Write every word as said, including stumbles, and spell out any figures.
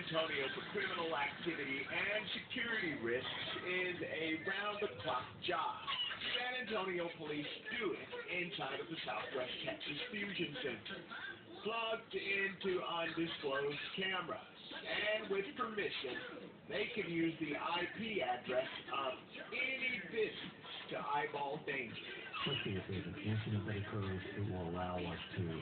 Antonio for criminal activity and security risks is a round-the-clock job. San Antonio police do it inside of the Southwest Texas Fusion Center, plugged into undisclosed cameras, and with permission, they can use the I P address of any business to eyeball danger. Let's see if there's an incident that occurs, it will allow us to